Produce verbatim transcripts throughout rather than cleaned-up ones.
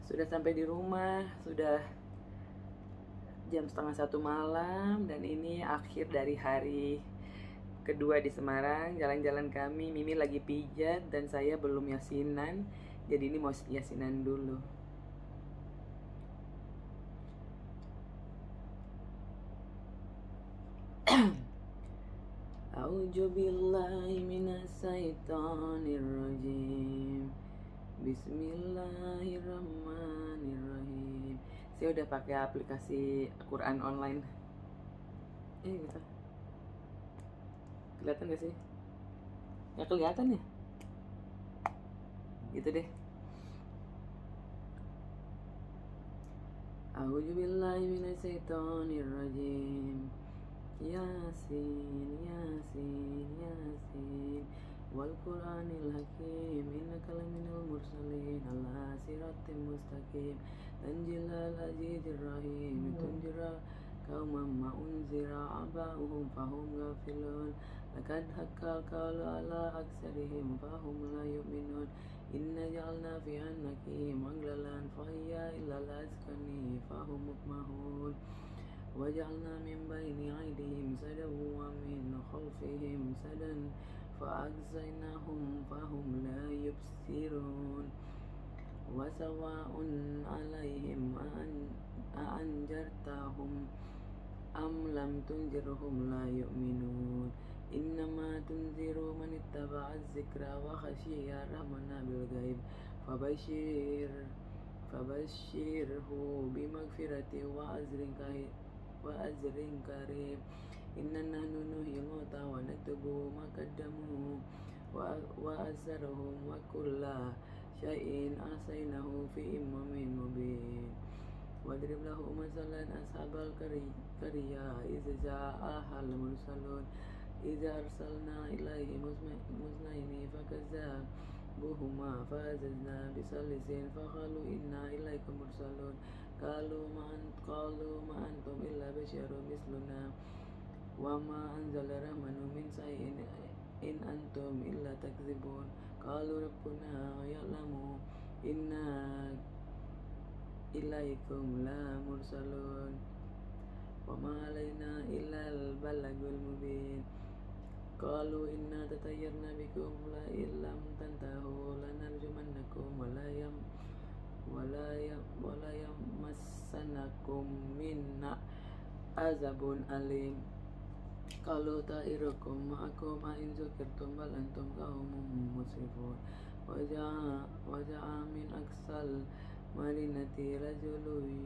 Sudah sampai di rumah, sudah jam setengah satu malam, dan ini akhir dari hari kedua di Semarang. Jalan-jalan kami, Mimi lagi pijat dan saya belum yasinan, jadi ini mau yasinan dulu. A'udzu billahi minasyaitonir rajim. Bismillahirrahmanirrahim. Saya udah pakai aplikasi Quran online. Eh gitu. Kelihatan gak sih? Gak kelihatan ya? Gitu deh. A'udzu billahi minasyaitonir rajim. Yasin, Yasin, Yasin, wal Qur'anil hakim, innaka laminal mursalin ala siratim mustaqim, tanjilal azizir rahim, tunjira qauman ma unzira aba'uhum fahum ghafilun, laqad haqqal qawlu ala aksarihim fahum la yu'minun, inna ja'alna fi annaki maglalan fahiyya illal azkani fahum mukmahun. وجعلنا من بين أيديهم سدا ومن خلفهم سدا فأغشيناهم فهم لا يبصرون وسواء عليهم أأنذرتهم أم لم تنذرهم لا يؤمنون إنما تنذر من اتبع الذكر وخشي الرحمن بالغيب فبشر فبشره بمغفرة وأجر وأجر كريم إننا نحن نحيي الموتى ونكتب ما قدموا وآثارهم وكل شيء أحصيناه في إمام مبين واضرب له مثلا أصحاب القرية إذ جاءها المرسلون إذا أرسلنا إليهم اثنين فكذبوهما فعززنا بثالث فقالوا إنا إليكم مرسلون قالوا ما قالوا ما أنتم إلا بشر مثلنا وما أنزل الرحمن من شيء إن أنتم إلا تكذبون قالوا ربنا يعلم إنا إليكم لا مرسلون وما علينا إلا البلاغ المبين قالوا إنا تطيرنا بكم لئن لم تنتهوا لنرجمنكم ولا يم ولا يم ولا يمسنكم منا عذاب أليم قالوا طائركم معكم أئن ذكرتم بل أنتم قوم مسرفون وجاء من أقصى المدينة رجل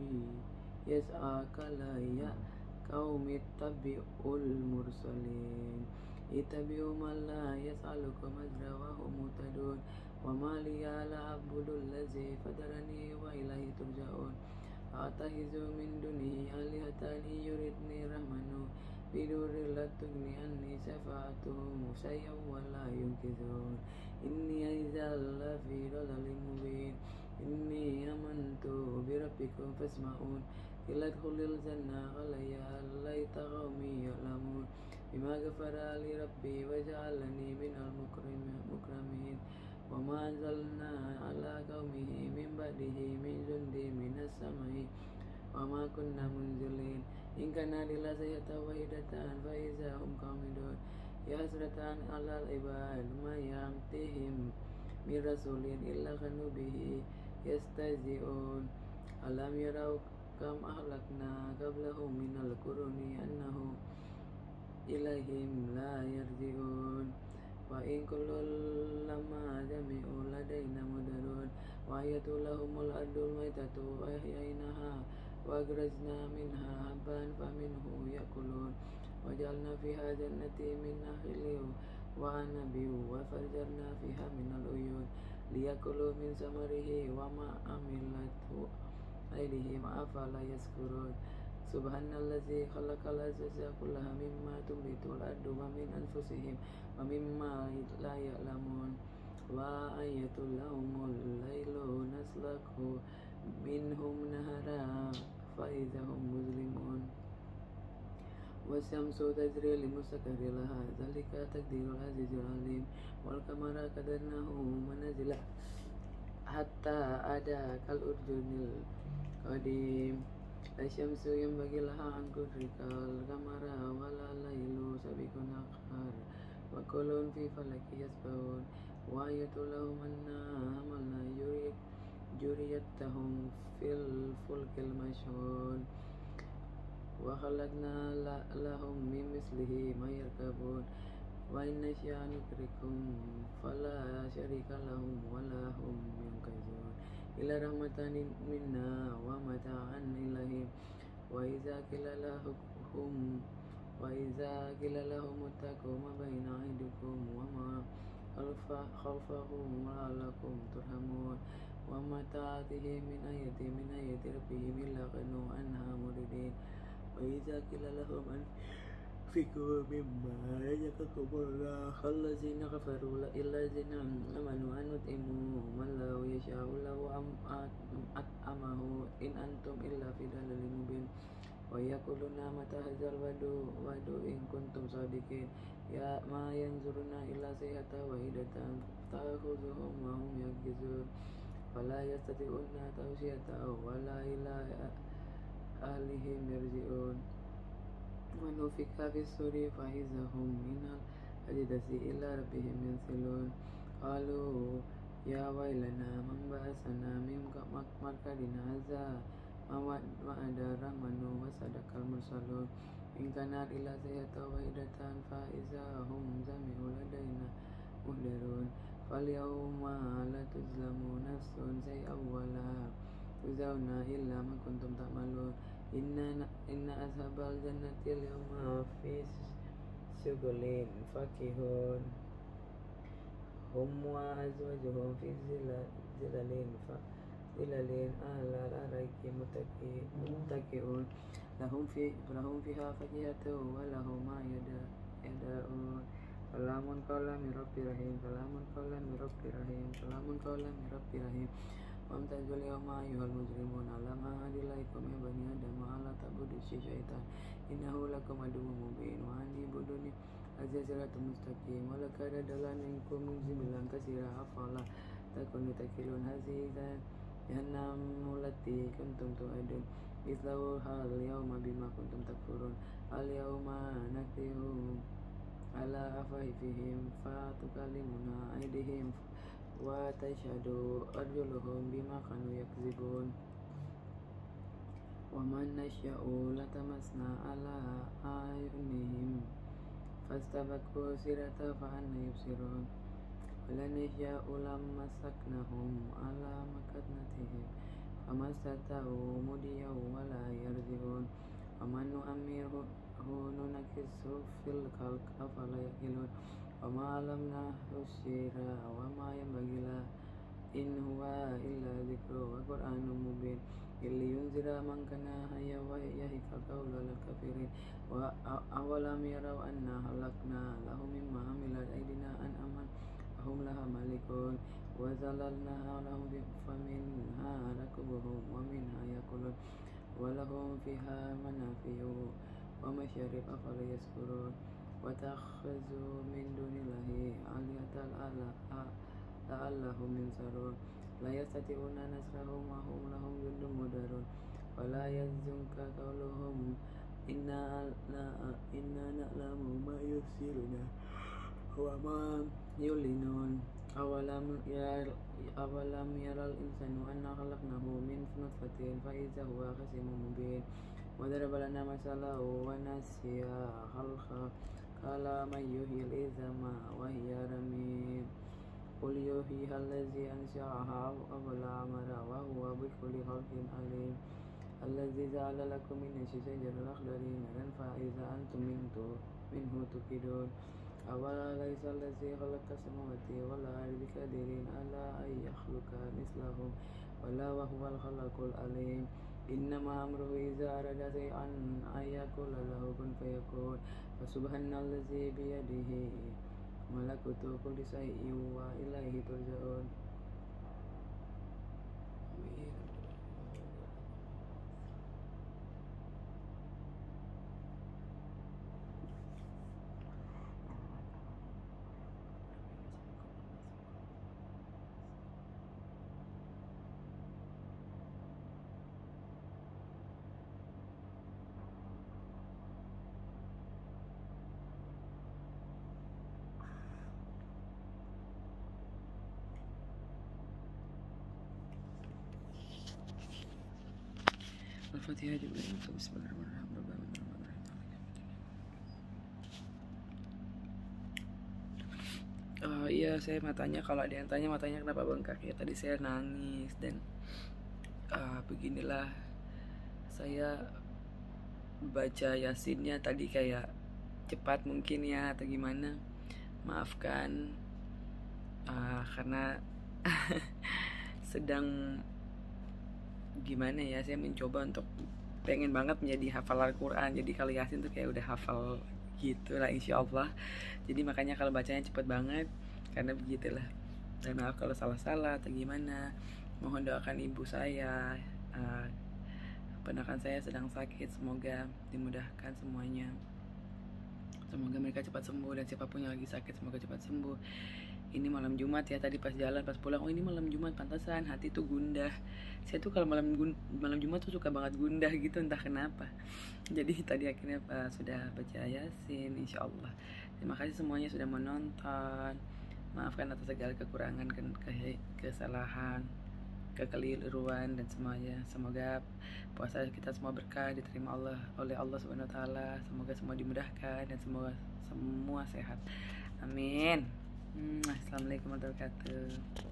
يسعى قال يا قوم اتبعوا المرسلين اتبعوا من لا يسألكم أجرا وهم مهتدون وما لي لا أعبد الذي فطرني وإليه ترجعون أتخذ من دونه آلهة يردني الرحمن بدور لا تغني عني شفاعتهم شيئا ولا ينقذون إني إذا لفي ضلال مبين إني آمنت بربكم فاسمعون قيل ادخلوا الجنة قال يا ليت قومي يعلمون بما غفر لي ربي وجعلني من المكرمين وما أنزلنا على قومه من بعده من جند من السماء وما كنا منزلين إن كان إلا سيئة واحدة فإذا هم قامدون يا حسرة على العباد ما يأتيهم من رسول إلا كانوا به يستهزئون ألم يروا كم أهلكنا قبلهم من القرون أنهم إليهم لا يرجعون وإن كل لما جميع لدينا مدرون وآية لهم الأرض الميتة وأحييناها وأخرجنا منها حبا فمنه يأكلون وجعلنا فيها جنة من نخيل وعنب وفجرنا فيها من العيون ليأكلوا من ثمره وما عملته أيديهم أفلا يشكرون سبحان الذي خلق الأزواج كلها مما تنبت الأرض ومن أنفسهم ومما لا يعلمون وآية لهم الليل نسلكه منهم نهارا فإذا هم مظلمون والشمس تجري لمستقر لها ذلك تقدير العزيز العليم والقمر قدرناه منازل hatta ada kal urjunil qadim. La syamsu yanbaghi laha an tudrikal qamara wala lailu sabiqun nahar wa kullun fi falaki yasbahun wa ayatul lahum anna hamalna yurid juriyatahum fil fulkil mashhun wa khalaqna lahum min mislihi ma yarkabun wa inna sya nukrikum fala syarika lahum wala hum yunqazun ila rahmatan minna wa mata'an ilahi wa iza qila lahum wa iza qila lahum ittaqu ma baina aydikum wa ma khalfa khalfahum la'allakum turhamun wa ma ta'atihim min ayatin min ayati rabbihim illa kanu anha muridin wa iza qila lahum anfiqu mimma razaqakumullah allazina kafaru illazina amanu an nut'imu man law yasha'u law at'amahu in antum illa fi dalalin mubin wa yaquluna mata hadzal wadu wadu in kuntum sadiqin ya ma yanzuruna illa sayhata wahidatan ta'khuzuhum wa hum yakizun fala yastati'una tawsiyata wala ila ahlihim yarji'un wa nufika fis suri fa izahum minal ajdasi ila rabbihim yansilun qalu ya wailana man ba'athana min markadina hadza ma ada rahmanu wa sadaqal mursalun in kana illa sayhata wahidatan fa izahum jami'u ladaina muhdarun fal yawma la tuzlamu nafsun shay'an wa la tujzauna illa ma kuntum ta'malun inna inna ashabal jannati al-yawma fi syughulin fakihun hum wa azwajuhum fi zilalin fa zilalin ala al-araiki muttaqiun lahum fi lahum fiha fakihatu wa lahum ma yada yada'un salamun qawlan min rabbir rahim salamun qawlan min rabbir rahim salamun qawlan min rabbir rahim wamtazul yawma ayyuhal mujrimun alam ahadilaikum ya bani adam ala ta'budu syaitan innahu lakum aduwwun mubin wa ani buduni aziziratul mustaqim wa laqad adalla minkum jibilan katsira afala takunu takilun haziza jahannam allati kuntum tu'adun islahu hal yawma bima kuntum takfurun al yawma naktimu ala afahifihim fa tukallimuna aydihim wa tashhadu arjuluhum bima kanu yakzibun wa man nasha'u latamasna ala ayunihim fastabaqu sirata fa anna yubsirun wa lan nasha'u lamasaknahum ala makatnatihim famastata'u mudiyaw wa la yarji'un wa man nu'ammirhu nunakkisu fil khalq afala yaqilun wa ma alamnahu syira wa ma yanbaghi la in huwa illa dzikru wa qur'anun mubin liyunzira man kana hayya wa yahiqa qawla lil kafirin wa awalam yarau anna halakna lahum mimma amilat aydina an aman hum laha malikun wa zalalnaha lahum faminha rakubuhum wa minha yakulun wa lahum fiha manafi'u wa masyarib afala yaskurun wa takhazu min dunillahi alihatan la'allahum yansarun la yastati'una nasrahum wa hum lahum jundun mudarun wa la yazunka qawluhum inna inna na'lamu ma yusiruna wa ma yulinun awalam ya awalam yaral insanu anna khalaqnahu min nutfatin fa idza huwa khasimun mubin wa daraba lana masalahu wa nasiya khalqa qala man yuhyil izama wa hiya ramim qul yuhyiha allazi ansha'aha awwala marra wa huwa bikulli khalqin alim allazi ja'ala lakum min ash-shajaril akhdari naran fa idza antum minhu minhu tukidun awala laysa allazi khalaqa samawati wal ardi biqadirin ala ay yakhluqa mislahum wala wa huwal khalaqul alim innama amruhu idza arada shay'an ayyakula lahu kun fayakun fa subhanallazi bi yadihi malakutu kulli shay'in wa ilaihi turja'un. Al-Fatihah juga. Bismillahirrahmanirrahim. Oh iya, saya matanya, kalau ada yang tanya matanya kenapa bengkak, ya tadi saya nangis dan uh, beginilah saya baca Yasinnya tadi kayak cepat mungkin ya atau gimana, maafkan uh, karena sedang gimana ya, saya mencoba untuk pengen banget menjadi hafal Al-Quran. Jadi kalau Yasin tuh kayak udah hafal gitu lah insya Allah. Jadi makanya kalau bacanya cepet banget, karena begitulah. Dan maaf kalau salah-salah atau gimana. Mohon doakan ibu saya, uh, ponakan saya sedang sakit, semoga dimudahkan semuanya. Semoga mereka cepat sembuh, dan siapapun yang lagi sakit semoga cepat sembuh. Ini malam Jumat ya, tadi pas jalan pas pulang, oh ini malam Jumat, pantasan hati tuh gundah. Saya tuh kalau malam malam Jumat tuh suka banget gundah gitu, entah kenapa. Jadi tadi akhirnya uh, sudah baca Yasin insya Allah. Terima kasih semuanya sudah menonton. Maafkan atas segala kekurangan, ke kesalahan, kekeliruan dan semuanya. Semoga puasa kita semua berkah, diterima Allah oleh Allah Subhanahu wa taala. Semoga semua dimudahkan dan semoga semua sehat. Amin. Hmm, Assalamualaikum warahmatullahi wabarakatuh.